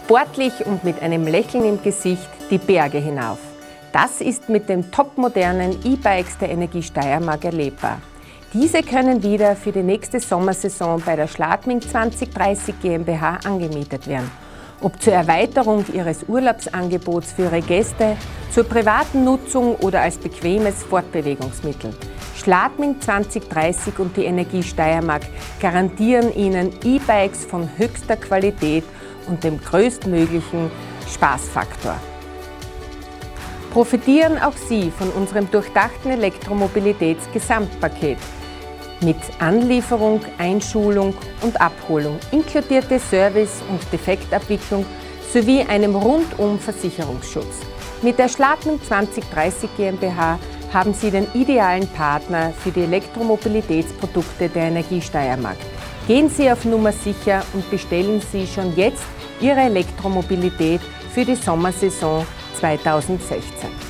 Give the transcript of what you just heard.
Sportlich und mit einem Lächeln im Gesicht die Berge hinauf. Das ist mit den topmodernen E-Bikes der Energie Steiermark erlebbar. Diese können wieder für die nächste Sommersaison bei der Schladming 2030 GmbH angemietet werden. Ob zur Erweiterung Ihres Urlaubsangebots für Ihre Gäste, zur privaten Nutzung oder als bequemes Fortbewegungsmittel. Schladming 2030 und die Energie Steiermark garantieren Ihnen E-Bikes von höchster Qualität und dem größtmöglichen Spaßfaktor. Profitieren auch Sie von unserem durchdachten Elektromobilitätsgesamtpaket mit Anlieferung, Einschulung und Abholung, inkludierte Service- und Defektabwicklung sowie einem rundum Versicherungsschutz. Mit der Schladming 2030 GmbH haben Sie den idealen Partner für die Elektromobilitätsprodukte der Energie Steiermark. Gehen Sie auf Nummer sicher und bestellen Sie schon jetzt Ihre Elektromobilität für die Sommersaison 2016.